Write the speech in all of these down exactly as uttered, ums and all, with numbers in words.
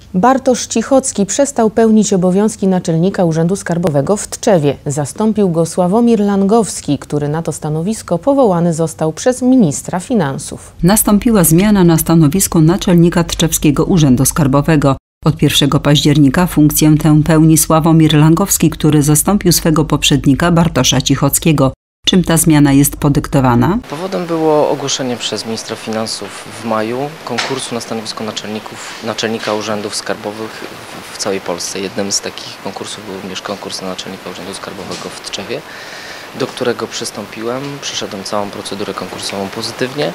Bartosz Cichocki przestał pełnić obowiązki naczelnika Urzędu Skarbowego w Tczewie. Zastąpił go Sławomir Langowski, który na to stanowisko powołany został przez ministra finansów. Nastąpiła zmiana na stanowisku naczelnika Tczewskiego Urzędu Skarbowego. Od pierwszego października funkcję tę pełni Sławomir Langowski, który zastąpił swego poprzednika Bartosza Cichockiego. Czym ta zmiana jest podyktowana? Powodem było ogłoszenie przez ministra finansów w maju konkursu na stanowisko naczelników, naczelnika urzędów skarbowych w całej Polsce. Jednym z takich konkursów był również konkurs na naczelnika Urzędu Skarbowego w Tczewie, do którego przystąpiłem. Przeszedłem całą procedurę konkursową pozytywnie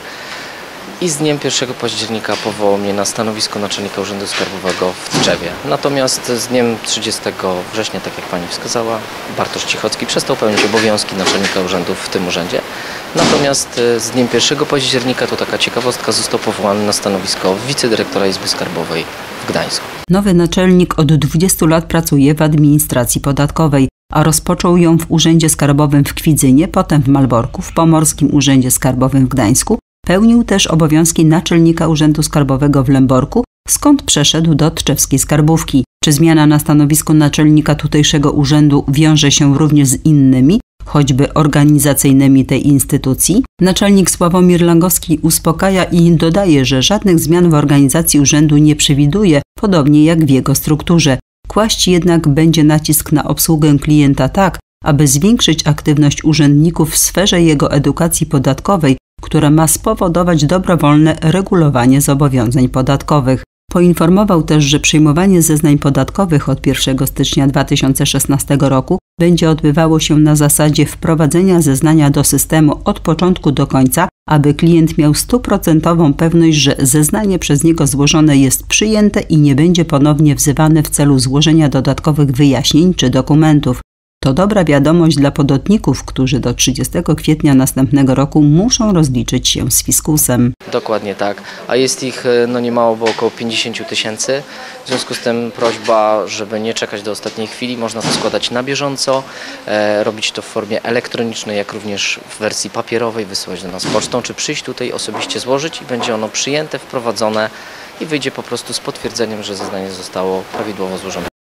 i z dniem pierwszego października powołał mnie na stanowisko naczelnika Urzędu Skarbowego w Tczewie. Natomiast z dniem trzydziestego września, tak jak Pani wskazała, Bartosz Cichocki przestał pełnić obowiązki naczelnika urzędu w tym urzędzie. Natomiast z dniem pierwszego października, to taka ciekawostka, został powołany na stanowisko wicedyrektora Izby Skarbowej w Gdańsku. Nowy naczelnik od dwudziestu lat pracuje w administracji podatkowej, a rozpoczął ją w Urzędzie Skarbowym w Kwidzynie, potem w Malborku, w Pomorskim Urzędzie Skarbowym w Gdańsku. Pełnił też obowiązki naczelnika Urzędu Skarbowego w Lęborku, skąd przeszedł do tczewskiej skarbówki. Czy zmiana na stanowisku naczelnika tutejszego urzędu wiąże się również z innymi, choćby organizacyjnymi tej instytucji? Naczelnik Sławomir Langowski uspokaja i dodaje, że żadnych zmian w organizacji urzędu nie przewiduje, podobnie jak w jego strukturze. Kłaść jednak będzie nacisk na obsługę klienta tak, aby zwiększyć aktywność urzędników w sferze jego edukacji podatkowej, która ma spowodować dobrowolne regulowanie zobowiązań podatkowych. Poinformował też, że przyjmowanie zeznań podatkowych od pierwszego stycznia dwa tysiące szesnastego roku będzie odbywało się na zasadzie wprowadzenia zeznania do systemu od początku do końca, aby klient miał stuprocentową pewność, że zeznanie przez niego złożone jest przyjęte i nie będzie ponownie wzywane w celu złożenia dodatkowych wyjaśnień czy dokumentów. To dobra wiadomość dla podatników, którzy do trzydziestego kwietnia następnego roku muszą rozliczyć się z fiskusem. Dokładnie tak, a jest ich no niemało, bo około pięćdziesiąt tysięcy. W związku z tym prośba, żeby nie czekać do ostatniej chwili, można to składać na bieżąco, e, robić to w formie elektronicznej, jak również w wersji papierowej, wysyłać do nas pocztą, czy przyjść tutaj osobiście złożyć i będzie ono przyjęte, wprowadzone i wyjdzie po prostu z potwierdzeniem, że zeznanie zostało prawidłowo złożone.